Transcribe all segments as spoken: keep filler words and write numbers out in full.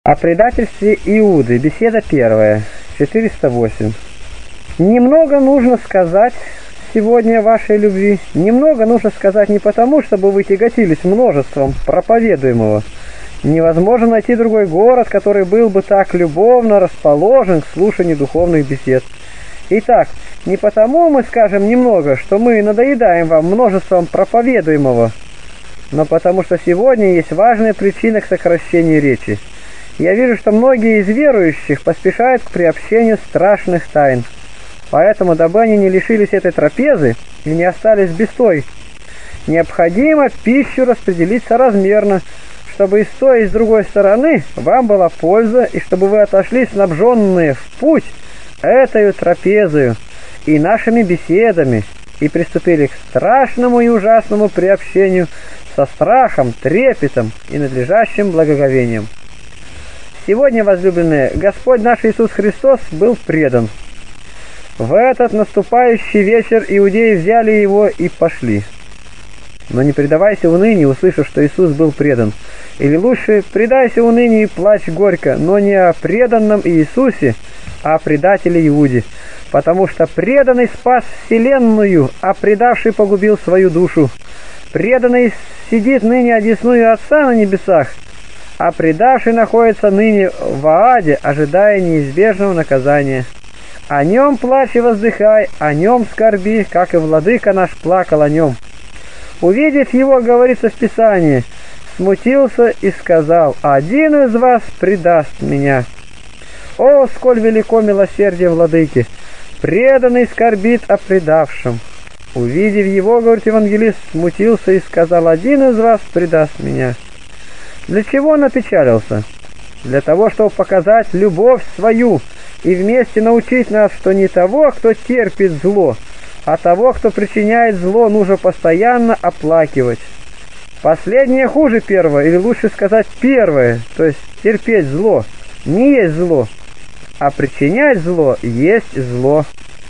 О предательстве Иуды. Беседа первая. четыреста восемь. Немного нужно сказать сегодня о вашей любви. Немного нужно сказать не потому, чтобы вы тяготились множеством проповедуемого. Невозможно найти другой город, который был бы так любовно расположен к слушанию духовных бесед. Итак, не потому мы скажем немного, что мы надоедаем вам множеством проповедуемого, но потому что сегодня есть важная причина к сокращению речи. Я вижу, что многие из верующих поспешают к приобщению страшных тайн. Поэтому, дабы они не лишились этой трапезы и не остались без той, необходимо пищу распределить соразмерно, чтобы и с той, и с другой стороны вам была польза, и чтобы вы отошли снабженные в путь этой трапезою и нашими беседами, и приступили к страшному и ужасному приобщению со страхом, трепетом и надлежащим благоговением. Сегодня, возлюбленные, Господь наш Иисус Христос был предан. В этот наступающий вечер иудеи взяли его и пошли. Но не предавайся унынию, услышав, что Иисус был предан. Или лучше, предайся унынию и плачь горько, но не о преданном Иисусе, а о предателе Иуде. Потому что преданный спас вселенную, а предавший погубил свою душу. Преданный сидит ныне одесную Отца на небесах, а предавший находится ныне в Ааде, ожидая неизбежного наказания. О нем плачь и воздыхай, о нем скорби, как и владыка наш плакал о нем. Увидев его, говорится в Писании, смутился и сказал: «Один из вас предаст меня». О, сколь велико милосердие владыки! Преданный скорбит о предавшем. Увидев его, говорит евангелист, смутился и сказал: «Один из вас предаст меня». Для чего он опечалился? Для того, чтобы показать любовь свою и вместе научить нас, что не того, кто терпит зло, а того, кто причиняет зло, нужно постоянно оплакивать. Последнее хуже первого, или лучше сказать первое, то есть терпеть зло, не есть зло, а причинять зло есть зло.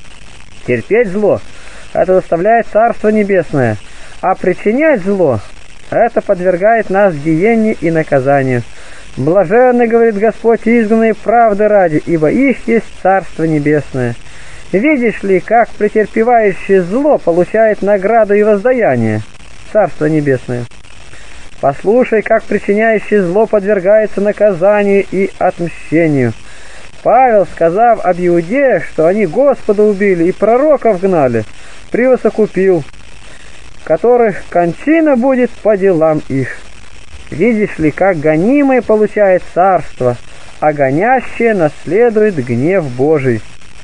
Терпеть зло – это доставляет Царство Небесное, а причинять зло – это подвергает нас гиенне и наказанию. Блаженны, говорит Господь, изгнанные правды ради, ибо их есть Царство Небесное. Видишь ли, как претерпевающий зло получает награду и воздаяние? Царство Небесное. Послушай, как причиняющий зло подвергается наказанию и отмщению. Павел, сказав об иудеях, что они Господа убили и пророков гнали, превосокупил, которых кончина будет по делам их. Видишь ли, как гонимый получает царство, а гонящее наследует гнев Божий.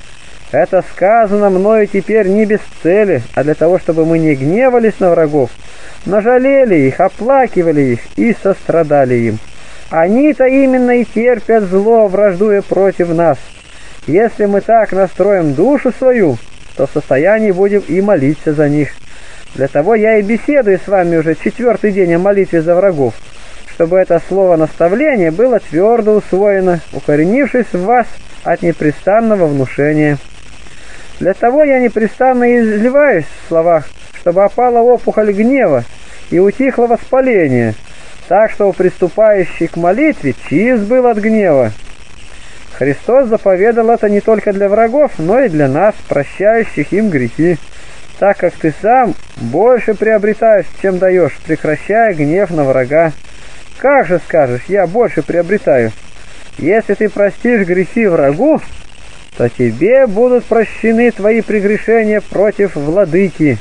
Это сказано мною теперь не без цели, а для того, чтобы мы не гневались на врагов, но жалели их, оплакивали их и сострадали им. Они-то именно и терпят зло, враждуя против нас. Если мы так настроим душу свою, то в состоянии будем и молиться за них. Для того я и беседую с вами уже четвертый день о молитве за врагов, чтобы это слово наставления было твердо усвоено, укоренившись в вас от непрестанного внушения. Для того я непрестанно изливаюсь в словах, чтобы опала опухоль гнева и утихло воспаление, так что приступающий к молитве чист был от гнева. Христос заповедал это не только для врагов, но и для нас, прощающих им грехи, так как ты сам больше приобретаешь, чем даешь, прекращая гнев на врага. Как же скажешь, я больше приобретаю? Если ты простишь грехи врагу, то тебе будут прощены твои прегрешения против владыки.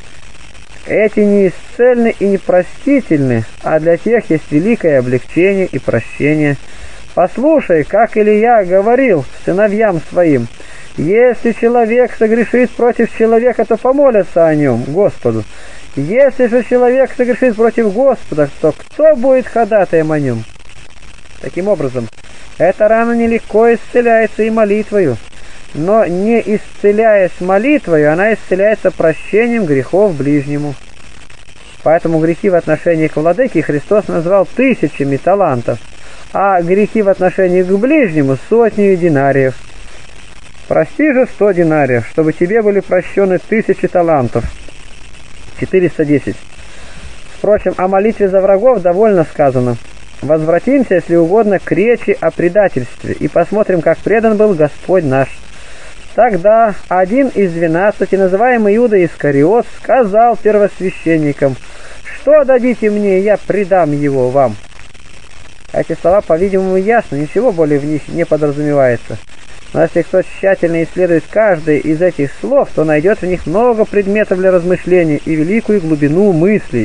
Эти не исцельны и не простительны, а для тех есть великое облегчение и прощение. Послушай, как Илия говорил сыновьям своим: если человек согрешит против человека, то помолятся о нем Господу. Если же человек согрешит против Господа, то кто будет ходатаем о нем? Таким образом, эта рана нелегко исцеляется и молитвою, но не исцеляясь молитвою, она исцеляется прощением грехов ближнему. Поэтому грехи в отношении к владыке Христос назвал тысячами талантов, а грехи в отношении к ближнему сотнею динариев. Прости же сто динариев, чтобы тебе были прощены тысячи талантов. четыреста десять. Впрочем, о молитве за врагов довольно сказано. возвратимся, если угодно, к речи о предательстве и посмотрим, как предан был Господь наш. Тогда один из двенадцати, называемый Иуда Искариот, сказал первосвященникам: «Что дадите мне, я предам его вам». Эти слова, по-видимому, ясны, ничего более в них не подразумевается. Но если кто тщательно исследует каждое из этих слов, то найдет в них много предметов для размышления и великую глубину мыслей.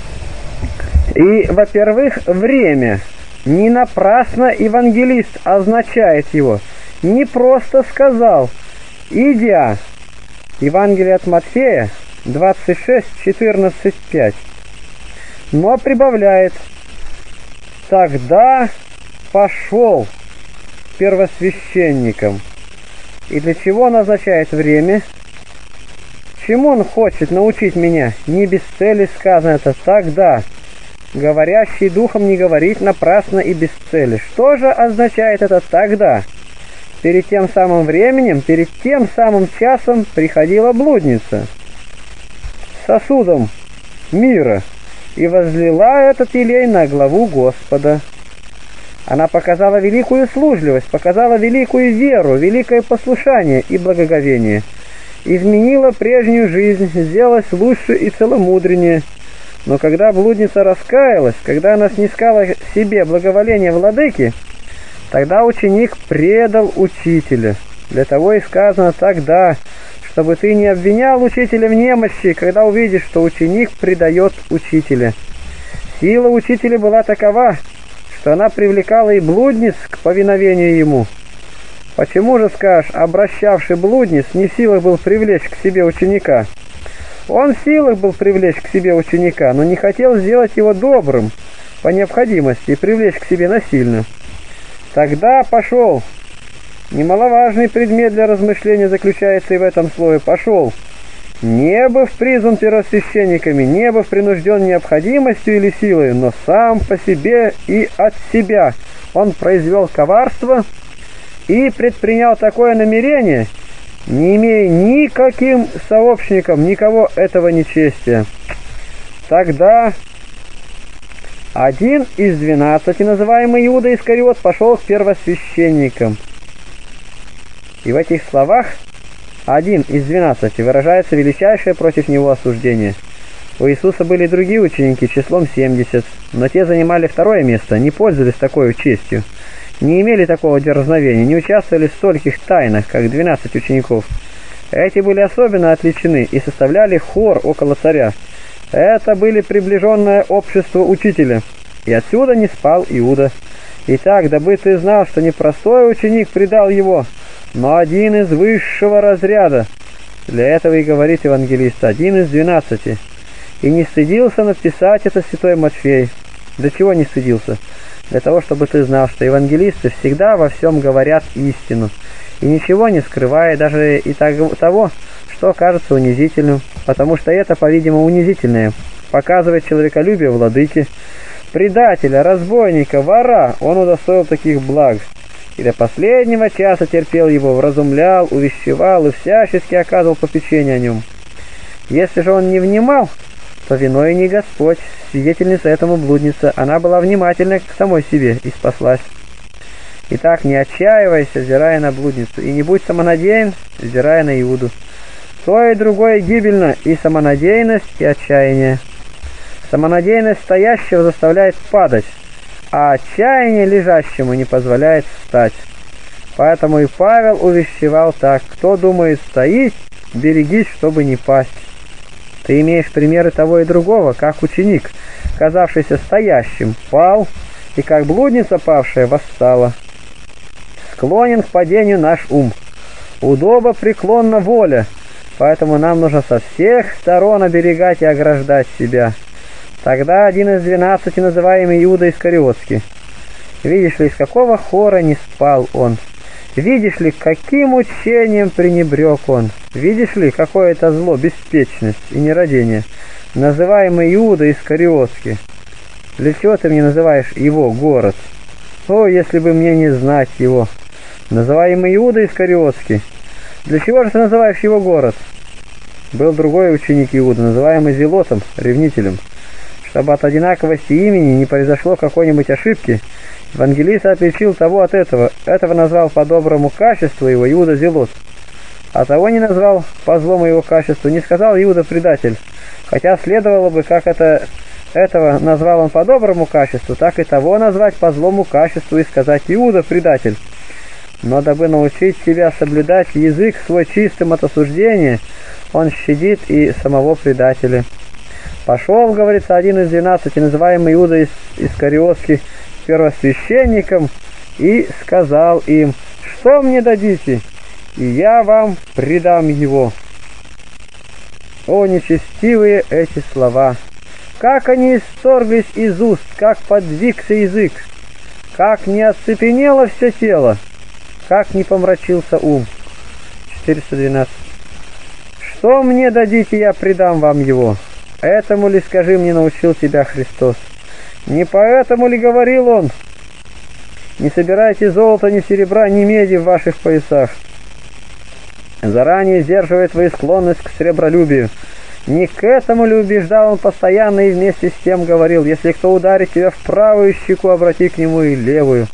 И, во-первых, время. Не напрасно евангелист означает его. Не просто сказал «идя». Евангелие от Матфея двадцать шесть, четырнадцать, пять. Но прибавляет: «Тогда пошел первосвященникам». И для чего он означает время? Чему он хочет научить меня? Не без цели сказано это «тогда». Говорящий духом не говорит напрасно и без цели. Что же означает это «тогда»? Перед тем самым временем, перед тем самым часом приходила блудница с сосудом мира и возлила этот елей на главу Господа. Она показала великую услужливость, показала великую веру, великое послушание и благоговение. Изменила прежнюю жизнь, сделалась лучше и целомудреннее. Но когда блудница раскаялась, когда она снискала себе благоволение владыки, тогда ученик предал учителя. Для того и сказано «тогда», чтобы ты не обвинял учителя в немощи, когда увидишь, что ученик предает учителя. Сила учителя была такова, что она привлекала и блудниц к повиновению ему. Почему же, скажешь, обращавший блудниц не в силах был привлечь к себе ученика? Он в силах был привлечь к себе ученика, но не хотел сделать его добрым по необходимости и привлечь к себе насильно. Тогда пошел. Немаловажный предмет для размышления заключается и в этом слове «пошел». Не быв призван первосвященниками, не быв принужден необходимостью или силой, но сам по себе и от себя он произвел коварство и предпринял такое намерение, не имея никаким сообщником никого этого нечестия. Тогда один из двенадцати, называемый Иуда Искариот, пошел к первосвященникам. И в этих словах один из двенадцати выражается величайшее против него осуждение. У Иисуса были другие ученики числом семьдесят, но те занимали второе место, не пользовались такой честью, не имели такого дерзновения, не участвовали в стольких тайнах, как двенадцать учеников. Эти были особенно отличены и составляли хор около царя. Это были приближенное общество учителя, и отсюда не спал Иуда. Итак, дабы ты знал, что не простой ученик предал его, но один из высшего разряда. Для этого и говорит евангелист, один из двенадцати. И не стыдился написать это святой Матфей. Для чего не стыдился? Для того, чтобы ты знал, что евангелисты всегда во всем говорят истину, и ничего не скрывая, даже и того, что кажется унизительным, потому что это, по-видимому, унизительное показывает человеколюбие владыки. Предателя, разбойника, вора он удостоил таких благ, и до последнего часа терпел его, вразумлял, увещевал и всячески оказывал попечение о нем. Если же он не внимал, то виной не Господь, свидетельница этому блудница. Она была внимательна к самой себе и спаслась. Итак, не отчаивайся, взирая на блудницу, и не будь самонадеян, взирая на Иуду. То и другое гибельно, и самонадеянность, и отчаяние. Самонадеянность стоящего заставляет падать, а отчаяние лежащему не позволяет встать. Поэтому и Павел увещевал так: кто думает стоить, берегись, чтобы не пасть. Ты имеешь примеры того и другого, как ученик, казавшийся стоящим, пал, и как блудница павшая восстала. Склонен к падению наш ум, удобо преклонна воля, поэтому нам нужно со всех сторон оберегать и ограждать себя. Тогда один из двенадцати, называемый Иуда Искариотский. Видишь ли, из какого хора не спал он? Видишь ли, каким учением пренебрег он? Видишь ли, какое это зло, беспечность и нерадение, называемый Иуда Искариотский? Для чего ты мне называешь его город? О, если бы мне не знать его! Называемый Иуда Искариотский. Для чего же ты называешь его город? Был другой ученик Иуда, называемый Зелотом, ревнителем, чтобы от одинаковости имени не произошло какой-нибудь ошибки, евангелист отличил того от этого. Этого назвал по доброму качеству его Иуда Зелот, а того не назвал по злому его качеству, не сказал Иуда предатель. Хотя следовало бы, как это, этого назвал он по доброму качеству, так и того назвать по злому качеству и сказать Иуда предатель. Но дабы научить себя соблюдать язык свой чистым от осуждения, он щадит и самого предателя. Пошел, говорится, один из двенадцати, называемый Иуда Искариотский, первосвященником, и сказал им: «Что мне дадите, и я вам предам его». О, нечестивые эти слова! Как они исторглись из уст, как подвигся язык, как не оцепенело все тело, как не помрачился ум. четыреста двенадцать. Что мне дадите, я предам вам его? Этому ли, скажи мне, научил тебя Христос? Не поэтому ли говорил он: не собирайте золота, ни серебра, ни меди в ваших поясах? Заранее сдерживая твою склонность к сребролюбию. Не к этому ли убеждал он постоянно и вместе с тем говорил: если кто ударит тебя в правую щеку, обрати к нему и левую.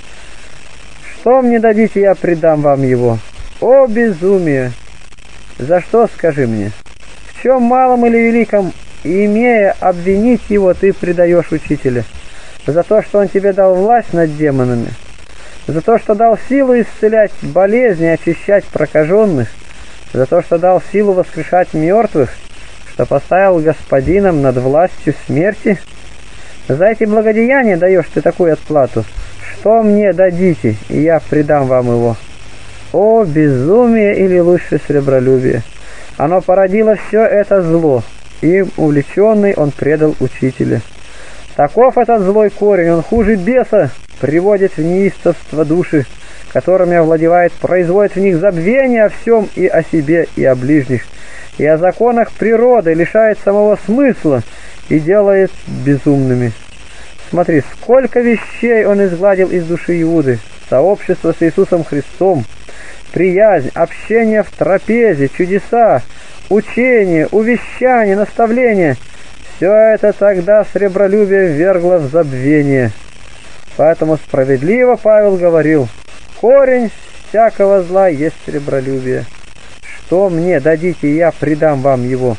Что мне дадите, я предам вам его? О, безумие! За что, скажи мне? В чем малом или великом, имея обвинить его, ты предаешь учителя? За то, что он тебе дал власть над демонами? За то, что дал силу исцелять болезни, очищать прокаженных? За то, что дал силу воскрешать мертвых? Что поставил господином над властью смерти? За эти благодеяния даешь ты такую отплату? Что мне дадите, и я предам вам его? О, безумие, или лучше сребролюбие! Оно породило все это зло, им увлеченный он предал учителя. Таков этот злой корень, он хуже беса, приводит в неистовство души, которыми овладевает, производит в них забвение о всем и о себе, и о ближних, и о законах природы, лишает самого смысла и делает безумными. Смотри, сколько вещей он изгладил из души Иуды: сообщество с Иисусом Христом, приязнь, общение в трапезе, чудеса, учение, увещание, наставление. Все это тогда сребролюбие ввергло в забвение. Поэтому справедливо Павел говорил: корень всякого зла есть сребролюбие. Что мне дадите, я предам вам его?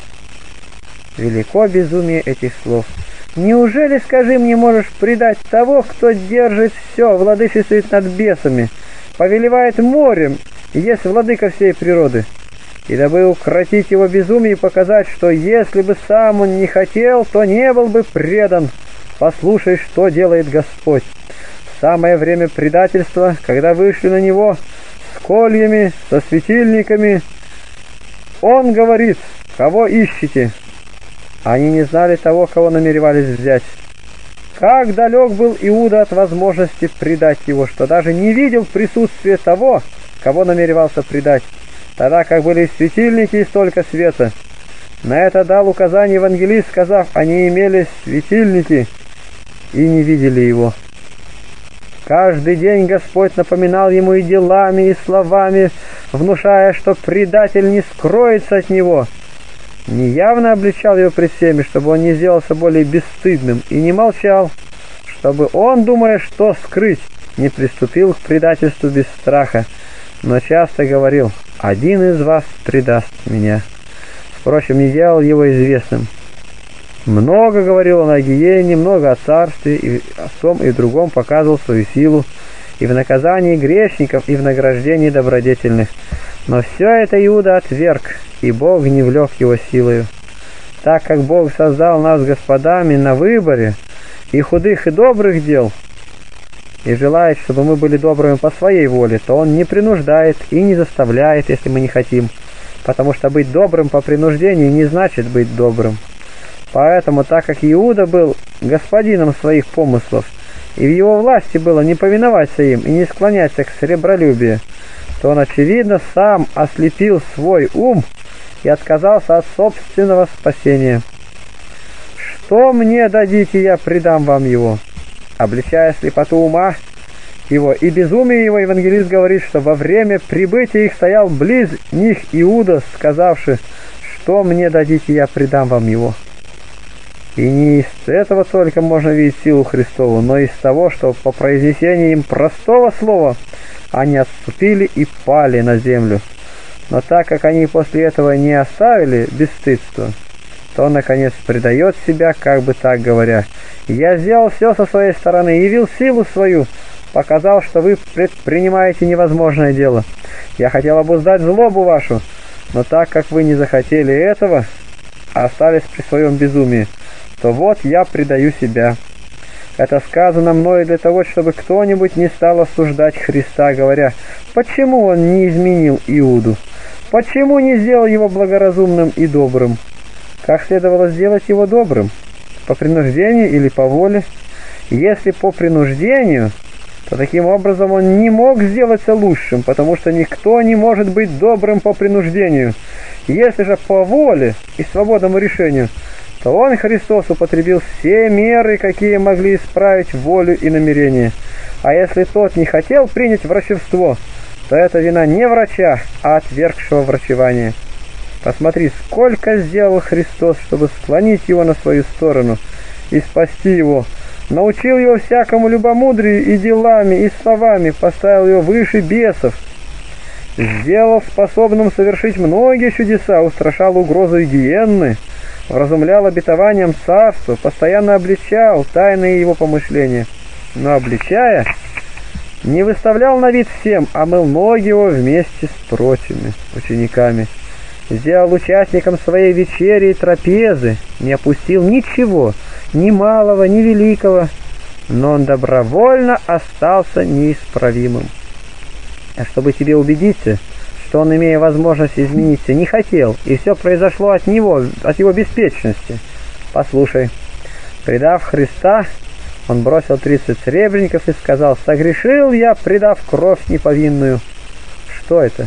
Велико безумие этих слов. Неужели, скажи мне, можешь предать того, кто держит все, владычествует над бесами, повелевает морем и есть владыка всей природы? И дабы укротить его безумие и показать, что если бы сам он не хотел, то не был бы предан, послушай, что делает Господь. В самое время предательства, когда вышли на него с кольями, со светильниками, он говорит: кого ищете? Они не знали того, кого намеревались взять. Как далек был Иуда от возможности предать его, что даже не видел присутствия того, кого намеревался предать, тогда как были светильники и столько света. На это дал указание евангелист, сказав: они имели светильники и не видели его. Каждый день Господь напоминал ему и делами, и словами, внушая, что предатель не скроется от него. Неявно обличал его пред всеми, чтобы он не сделался более бесстыдным, и не молчал, чтобы он, думая, что скрыть, не приступил к предательству без страха, но часто говорил: один из вас предаст меня. Впрочем, не делал его известным. Много говорил он о гиене, много о царстве, и о том и в другом показывал свою силу, и в наказании грешников, и в награждении добродетельных. Но все это Иуда отверг, и Бог не влек его силою. Так как Бог создал нас господами на выборе и худых, и добрых дел, и желает, чтобы мы были добрыми по своей воле, то Он не принуждает и не заставляет, если мы не хотим, потому что быть добрым по принуждению не значит быть добрым. Поэтому, так как Иуда был господином своих помыслов, и в его власти было не повиноваться им и не склоняться к сребролюбию, то он, очевидно, сам ослепил свой ум и отказался от собственного спасения. Что мне дадите, я предам вам его? Обличая слепоту ума его и безумие его, евангелист говорит, что во время прибытия их стоял близ них Иуда, сказавший: что мне дадите, я предам вам его. И не из этого только можно видеть силу Христову, но из того, что по произнесении им простого слова они отступили и пали на землю. Но так как они после этого не оставили бесстыдство, то он, наконец, предает себя, как бы так говоря: «Я сделал все со своей стороны, явил силу свою, показал, что вы предпринимаете невозможное дело. Я хотел обуздать злобу вашу, но так как вы не захотели этого, а остались при своем безумии, то вот я предаю себя». Это сказано мною для того, чтобы кто-нибудь не стал осуждать Христа, говоря: почему он не изменил Иуду? Почему не сделал его благоразумным и добрым? Как следовало сделать его добрым? По принуждению или по воле? Если по принуждению, то таким образом он не мог сделаться лучшим, потому что никто не может быть добрым по принуждению. Если же по воле и свободному решению, то он, Христос, употребил все меры, какие могли исправить волю и намерение. А если тот не хотел принять врачевство, то это вина не врача, а отвергшего врачевания. Посмотри, сколько сделал Христос, чтобы склонить его на свою сторону и спасти его. Научил его всякому любомудрию и делами, и словами, поставил его выше бесов, сделал способным совершить многие чудеса, устрашал угрозой гиенны, вразумлял обетованием царства, постоянно обличал тайные его помышления. Но обличая, не выставлял на вид всем, а мыл ноги его вместе с прочими учениками. Сделал участником своей вечери и трапезы, не опустил ничего, ни малого, ни великого, но он добровольно остался неисправимым. А чтобы тебе убедиться, что он, имея возможность измениться, не хотел, и все произошло от него, от его беспечности, послушай. Предав Христа, он бросил тридцать сребреников и сказал: «Согрешил я, предав кровь неповинную». Что это?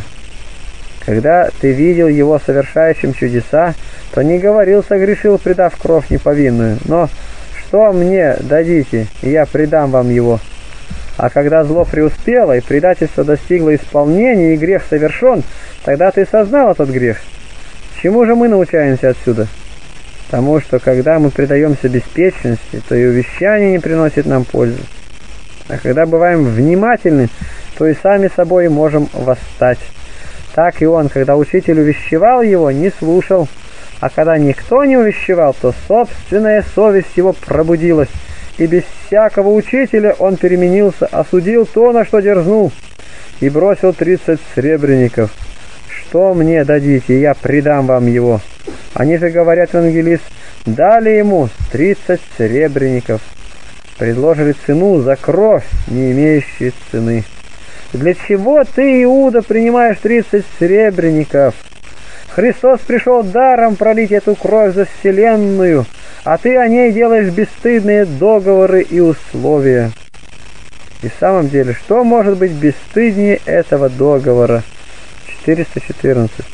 Когда ты видел его совершающим чудеса, то не говорил: «Согрешил, предав кровь неповинную», но «Что мне дадите, и я предам вам его». А когда зло преуспело, и предательство достигло исполнения, и грех совершен, тогда ты сознал этот грех. Чему же мы научаемся отсюда? Тому, что когда мы предаемся беспечности, то и увещание не приносит нам пользы. А когда бываем внимательны, то и сами собой можем восстать. Так и он, когда учитель увещевал его, не слушал, а когда никто не увещевал, то собственная совесть его пробудилась, и без всякого учителя он переменился, осудил то, на что дерзнул, и бросил тридцать сребреников. «Что мне дадите, я предам вам его». Они же, говорят, евангелист, дали ему тридцать сребреников. Предложили цену за кровь, не имеющую цены. Для чего ты, Иуда, принимаешь тридцать сребреников? Христос пришел даром пролить эту кровь за вселенную, а ты о ней делаешь бесстыдные договоры и условия. И в самом деле, что может быть бесстыднее этого договора? четыреста четырнадцать.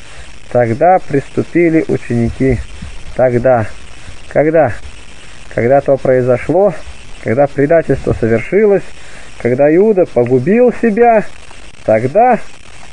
Тогда приступили ученики. Тогда. Когда? Когда то произошло, когда предательство совершилось, когда Иуда погубил себя, тогда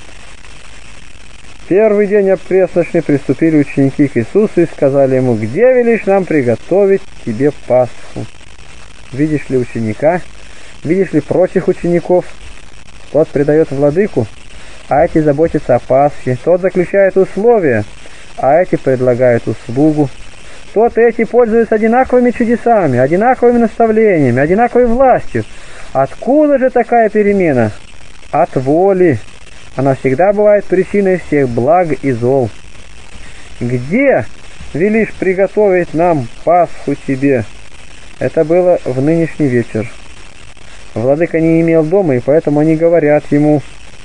первый день опресночный приступили ученики к Иисусу и сказали ему: «Где велишь нам приготовить тебе Пасху?» Видишь ли ученика? Видишь ли прочих учеников? Тот предает владыку, а эти заботятся о Пасхе. Тот заключает условия, а эти предлагают услугу. Тот и эти пользуются одинаковыми чудесами, одинаковыми наставлениями, одинаковой властью. Откуда же такая перемена? От воли. Она всегда бывает причиной всех благ и зол. Где велишь приготовить нам Пасху тебе? Это было в нынешний вечер. Владыка не имел дома, и поэтому они говорят ему: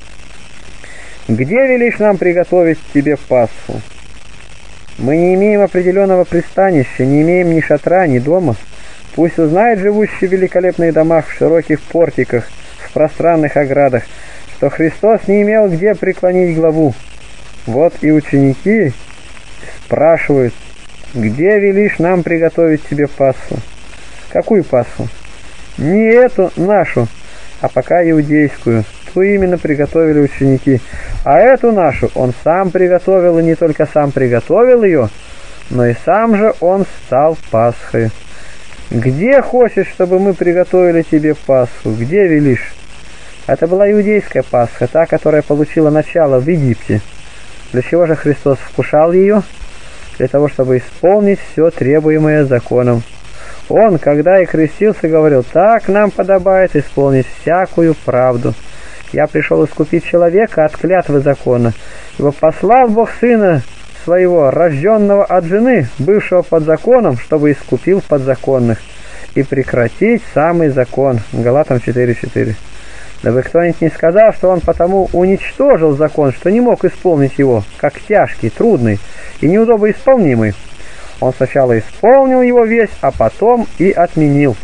«Где велишь нам приготовить тебе Пасху?» Мы не имеем определенного пристанища, не имеем ни шатра, ни дома. Пусть узнает живущий в великолепных домах, в широких портиках, в пространных оградах, что Христос не имел где преклонить главу. Вот и ученики спрашивают: «Где велишь нам приготовить тебе Пасху?» Какую Пасху? Не эту нашу, а пока иудейскую. Ту именно приготовили ученики. А эту нашу он сам приготовил, и не только сам приготовил ее, но и сам же он стал Пасхой. Где хочешь, чтобы мы приготовили тебе Пасху? Где велишь? Это была иудейская Пасха, та, которая получила начало в Египте. Для чего же Христос вкушал ее? Для того, чтобы исполнить все требуемое законом. Он, когда и крестился, говорил: так нам подобает исполнить всякую правду. Я пришел искупить человека от клятвы закона, ибо послал Бог Сына Своего, рожденного от жены, бывшего под законом, чтобы искупил подзаконных и прекратить самый закон. Галатам четыре четыре. Дабы кто-нибудь не сказал, что он потому уничтожил закон, что не мог исполнить его, как тяжкий, трудный и неудобоисполнимый. Он сначала исполнил его весь, а потом и отменил.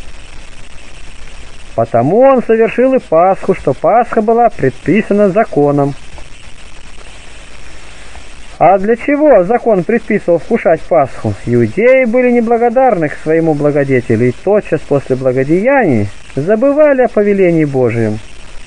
Потому он совершил и Пасху, что Пасха была предписана законом. А для чего закон предписывал вкушать Пасху? Иудеи были неблагодарны к своему благодетелю, и тотчас после благодеяний забывали о повелении Божием.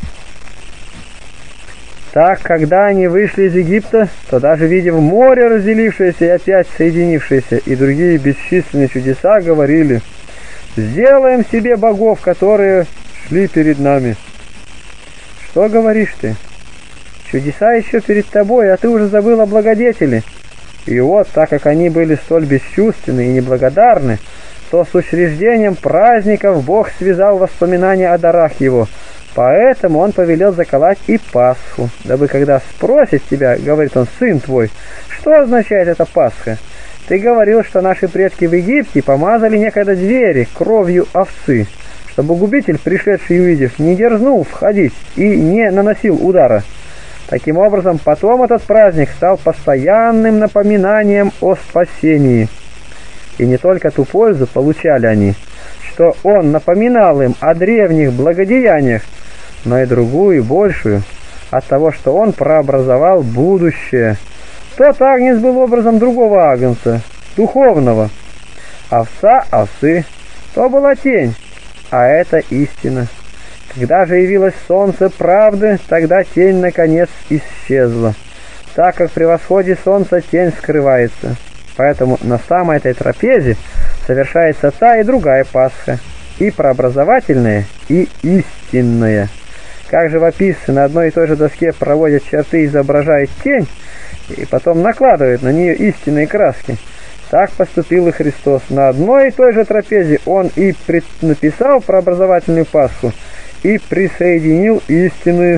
Так, когда они вышли из Египта, то даже видя море, разделившееся и опять соединившееся, и другие бесчисленные чудеса, говорили: «Сделаем себе богов, которые шли перед нами». Что говоришь ты? Чудеса еще перед тобой, а ты уже забыл о благодетеле. И вот, так как они были столь бесчувственны и неблагодарны, то с учреждением праздников Бог связал воспоминания о дарах его. Поэтому он повелел заколоть и Пасху, дабы когда спросит тебя, говорит он, сын твой, что означает эта Пасха? Ты говорил, что наши предки в Египте помазали некогда звери кровью овцы, чтобы губитель, пришедший увидев, не дерзнул входить и не наносил удара. Таким образом, потом этот праздник стал постоянным напоминанием о спасении. И не только ту пользу получали они, что он напоминал им о древних благодеяниях, но и другую, большую, от того, что он прообразовал будущее. Тот агнец был образом другого агнца, духовного. Овца овцы, то была тень, а это истина. Когда же явилось солнце правды, тогда тень наконец исчезла, так как при восходе солнца тень скрывается. Поэтому на самой этой трапезе совершается та и другая Пасха, и прообразовательная, и истинная. Как живописцы на одной и той же доске проводят черты, изображают тень, и потом накладывают на нее истинные краски, так поступил и Христос. На одной и той же трапезе Он и написал прообразовательную Пасху, и присоединил истинную.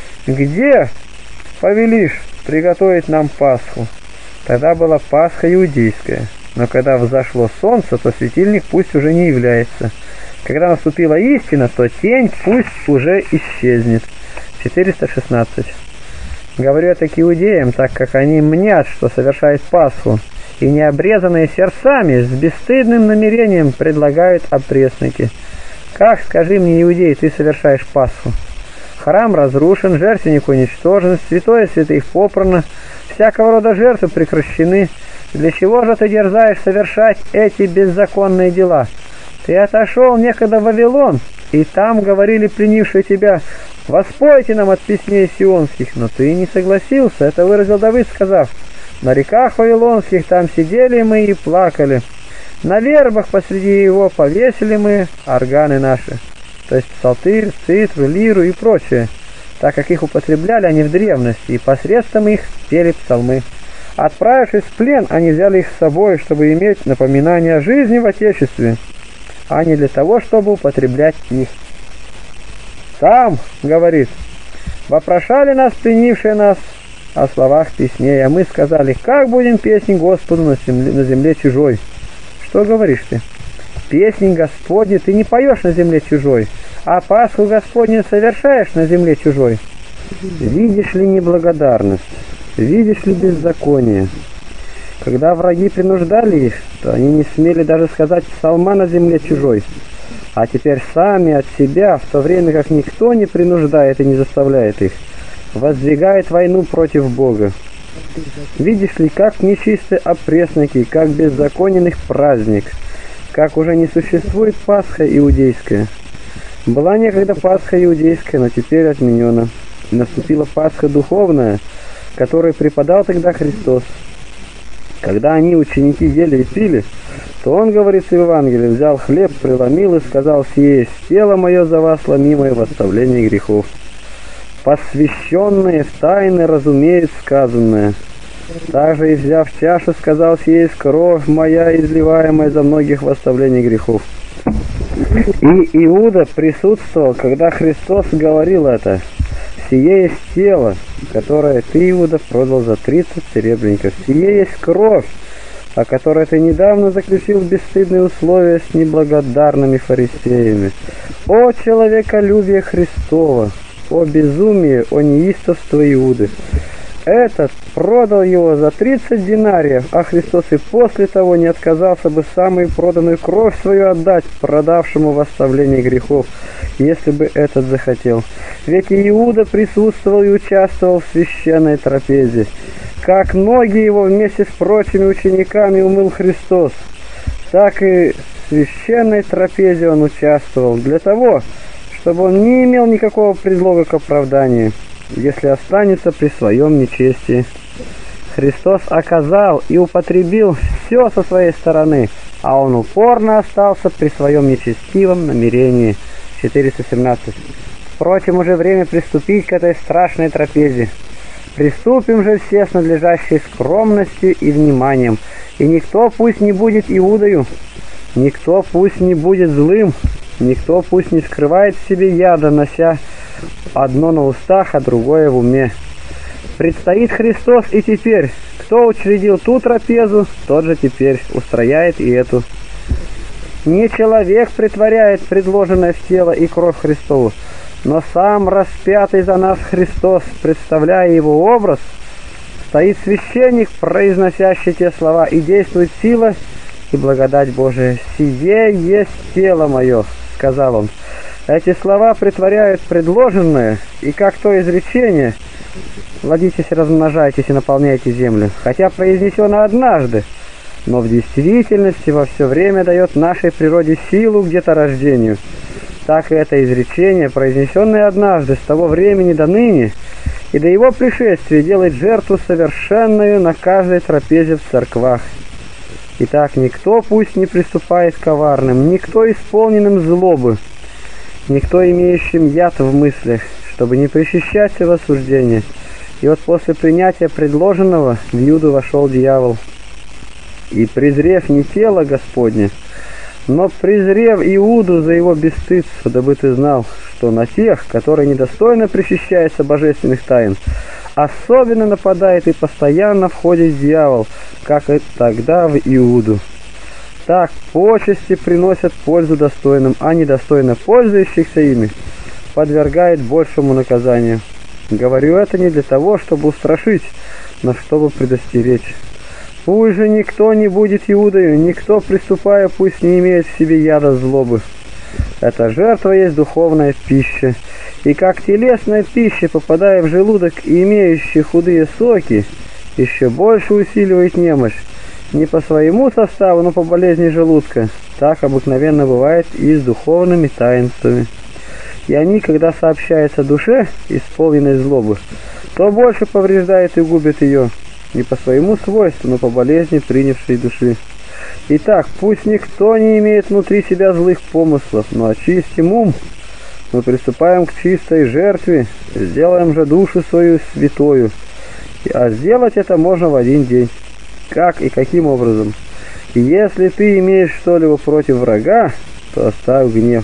Где повелишь приготовить нам Пасху? Тогда была Пасха иудейская, но когда взошло солнце, то светильник пусть уже не является. Когда наступила истина, то тень пусть уже исчезнет. четыреста шестнадцать. Говорю это к иудеям, так как они мнят, что совершают Пасху, и необрезанные сердцами с бесстыдным намерением предлагают опресники. Как, скажи мне, иудей, ты совершаешь Пасху? Храм разрушен, жертвенник уничтожен, святое святых попрано, всякого рода жертвы прекращены. Для чего же ты дерзаешь совершать эти беззаконные дела? Ты отошел некогда в Вавилон, и там говорили пленившие тебя: «Воспойте нам от песней сионских», но ты не согласился. Это выразил Давид, сказав: «На реках вавилонских там сидели мы и плакали. На вербах посреди его повесили мы органы наши», то есть псалтырь, цитру, лиру и прочее, так как их употребляли они в древности, и посредством их пели псалмы. Отправившись в плен, они взяли их с собой, чтобы иметь напоминание о жизни в Отечестве, а не для того, чтобы употреблять их. Там, говорит, вопрошали нас, пленившие нас, о словах песней, а мы сказали: как будем песнь Господу на земле, на земле чужой? Что говоришь ты? Песнь Господня ты не поешь на земле чужой, а Пасху Господню совершаешь на земле чужой. Видишь ли неблагодарность, видишь ли беззаконие? Когда враги принуждали их, то они не смели даже сказать псалма на земле чужой, а теперь сами от себя, в то время как никто не принуждает и не заставляет их, воздвигает войну против Бога. Видишь ли, как нечисты опресники, как беззаконен их праздник, как уже не существует Пасха иудейская. Была некогда Пасха иудейская, но теперь отменена. Наступила Пасха духовная, которой преподал тогда Христос. Когда они, ученики, ели и пили, то он, говорится в Евангелии, взял хлеб, преломил и сказал: «Сие тело мое за вас ломимое в оставлении грехов». Посвященные в тайны разумеют сказанное. Также и взяв чашу, сказал: «Сие есть кровь моя, изливаемая за многих в оставлении грехов». И Иуда присутствовал, когда Христос говорил это: «Сие есть тело, которое ты, Иуда, продал за тридцать серебряников. Сие есть кровь, о которой ты недавно заключил бесстыдные условия с неблагодарными фарисеями. О человеколюбие Христово! О безумие, о неистовство Иуды! Этот продал его за тридцать динариев, а Христос и после того не отказался бы самую проданную кровь свою отдать продавшему в оставлении грехов, если бы этот захотел. Ведь и Иуда присутствовал и участвовал в священной трапезе. Как ноги его вместе с прочими учениками умыл Христос, так и в священной трапезе он участвовал для того, чтобы он не имел никакого предлога к оправданию, если останется при своем нечестии. Христос оказал и употребил все со своей стороны, а он упорно остался при своем нечестивом намерении. четыреста семнадцать. Впрочем, уже время приступить к этой страшной трапезе. Приступим же все с надлежащей скромностью и вниманием, и никто пусть не будет Иудою, никто пусть не будет злым, никто пусть не скрывает в себе яда, нося одно на устах, а другое в уме. Предстоит Христос и теперь. Кто учредил ту трапезу, тот же теперь устрояет и эту. Не человек притворяет предложенное в тело и кровь Христову, но сам распятый за нас Христос, представляя его образ, стоит священник, произносящий те слова, и действует сила и благодать Божия. «Сие есть тело мое», — сказал он. Эти слова притворяют предложенное, и как то изречение: «Плодитесь, размножайтесь и наполняйте землю», хотя произнесено однажды, но в действительности во все время дает нашей природе силу к деторождению. Так и это изречение, произнесенное однажды, с того времени до ныне и до его пришествия, делает жертву совершенную на каждой трапезе в церквах. Итак, никто пусть не приступает к коварным, никто исполненным злобы, никто имеющим яд в мыслях, чтобы не причащаться в осуждение. И вот после принятия предложенного в Иуду вошел дьявол. И презрев не тело Господне, но презрев Иуду за его бесстыдство, дабы ты знал, что на тех, которые недостойно причащаются божественных тайн, особенно нападает и постоянно входит дьявол, как и тогда в Иуду. Так почести приносят пользу достойным, а недостойно пользующихся ими подвергает большему наказанию. Говорю это не для того, чтобы устрашить, но чтобы предостеречь. Пусть же никто не будет Иудою, никто, приступая, пусть не имеет в себе яда злобы. Эта жертва есть духовная пища, и как телесная пища, попадая в желудок и имеющая худые соки, еще больше усиливает немощь, не по своему составу, но по болезни желудка. Так обыкновенно бывает и с духовными таинствами. И они, когда сообщаются душе, исполненной злобы, то больше повреждает и губит ее, не по своему свойству, но по болезни принявшей души. Итак, пусть никто не имеет внутри себя злых помыслов, но очистим ум. Мы приступаем к чистой жертве, сделаем же душу свою святою. А сделать это можно в один день. Как и каким образом? И если ты имеешь что-либо против врага, то оставь гнев.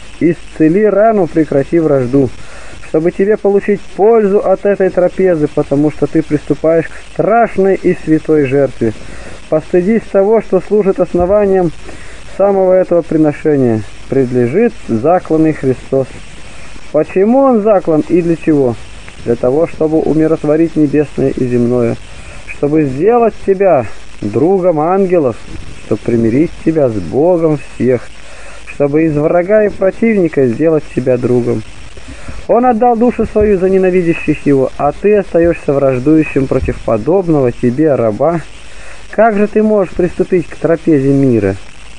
Исцели рану, прекрати вражду, чтобы тебе получить пользу от этой трапезы, потому что ты приступаешь к страшной и святой жертве. Постыдись того, что служит основанием самого этого приношения. Предлежит закланный Христос. Почему он заклан и для чего? Для того, чтобы умиротворить небесное и земное, чтобы сделать тебя другом ангелов, чтобы примирить тебя с Богом всех, чтобы из врага и противника сделать тебя другом. Он отдал душу свою за ненавидящих его, а ты остаешься враждующим против подобного тебе раба. Как же ты можешь приступить к трапезе мира?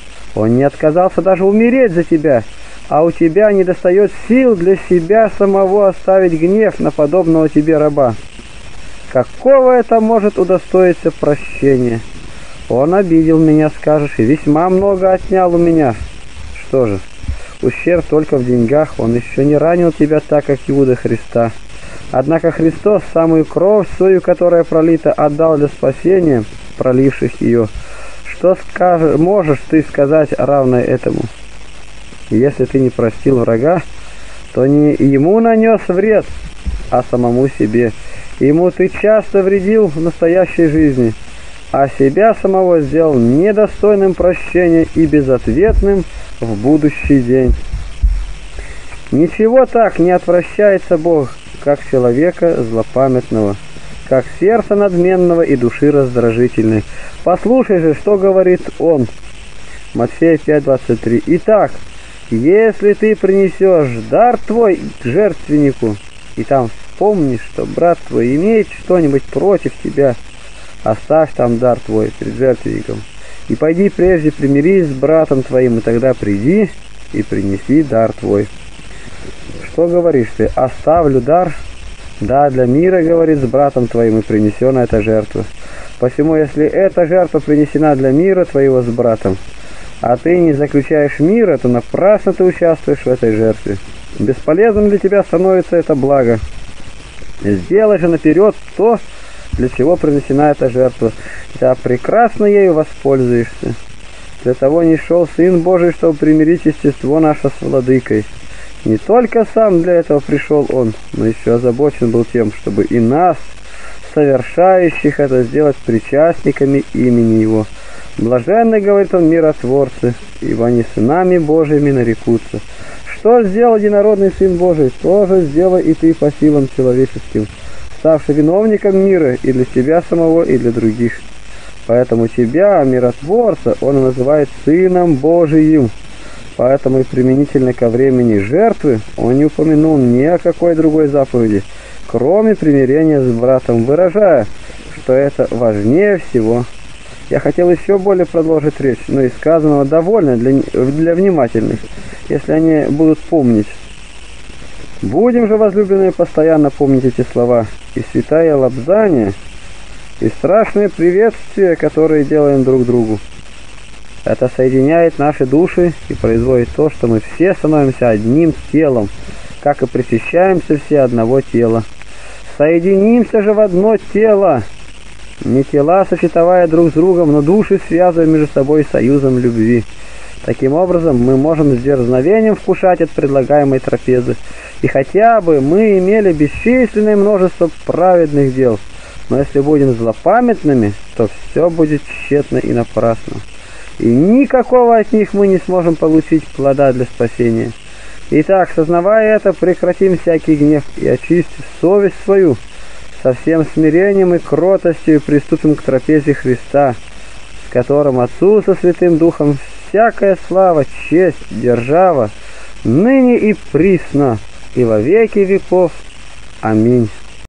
Он не отказался даже умереть за тебя, а у тебя недостает сил для себя самого оставить гнев на подобного тебе раба. Какого это может удостоиться прощения? Он обидел меня, скажешь, и весьма много отнял у меня. Что же, ущерб только в деньгах, он еще не ранил тебя так, как Иуда Христа. Однако Христос самую кровь свою, которая пролита, отдал для спасения проливших ее. Что скажешь, можешь ты сказать равное этому? Если ты не простил врага, то не ему нанес вред, а самому себе. Ему ты часто вредил в настоящей жизни, а себя самого сделал недостойным прощения и безответным в будущий день. Ничего так не отвращается Бог, как человека злопамятного, как сердце надменного и души раздражительной. Послушай же, что говорит он. Матфея пять двадцать три. Итак, если ты принесешь дар твой к жертвеннику, и там вспомнишь, что брат твой имеет что-нибудь против тебя, оставь там дар твой перед жертвенником, и пойди прежде примирись с братом твоим, и тогда приди и принеси дар твой. Что говоришь ты? Оставлю дар? Да, для мира, говорит, с братом твоим и принесена эта жертва. Посему, если эта жертва принесена для мира твоего с братом, а ты не заключаешь мира, то напрасно ты участвуешь в этой жертве. Бесполезным для тебя становится это благо. Сделай же наперед то, для чего принесена эта жертва. Да прекрасно ею воспользуешься. Для того не шел Сын Божий, чтобы примирить естество наше с Владыкой. Не только сам для этого пришел Он, но еще озабочен был тем, чтобы и нас, совершающих это, сделать причастниками имени Его. Блаженны, говорит Он, миротворцы, ибо они сынами Божьими нарекутся. Что сделал единородный Сын Божий, то же сделай и ты по силам человеческим, ставший виновником мира и для себя самого, и для других. Поэтому тебя, миротворца, Он называет Сыном Божиим. Поэтому и применительно ко времени жертвы он не упомянул ни о какой другой заповеди, кроме примирения с братом, выражая, что это важнее всего. Я хотел еще более продолжить речь, но и сказанного довольно для, для внимательных, если они будут помнить. Будем же, возлюбленные, постоянно помнить эти слова, и святая лобзания, и страшные приветствия, которые делаем друг другу. Это соединяет наши души и производит то, что мы все становимся одним телом, как и причащаемся все одного тела. Соединимся же в одно тело, не тела сочетая друг с другом, но души связывая между собой союзом любви. Таким образом, мы можем с дерзновением вкушать от предлагаемой трапезы, и хотя бы мы имели бесчисленное множество праведных дел, но если будем злопамятными, то все будет тщетно и напрасно, и никакого от них мы не сможем получить плода для спасения. Итак, сознавая это, прекратим всякий гнев и, очистив совесть свою, со всем смирением и кротостью приступим к трапезе Христа, с которым Отцу со Святым Духом всякая слава, честь, держава, ныне и присно, и во веки веков. Аминь.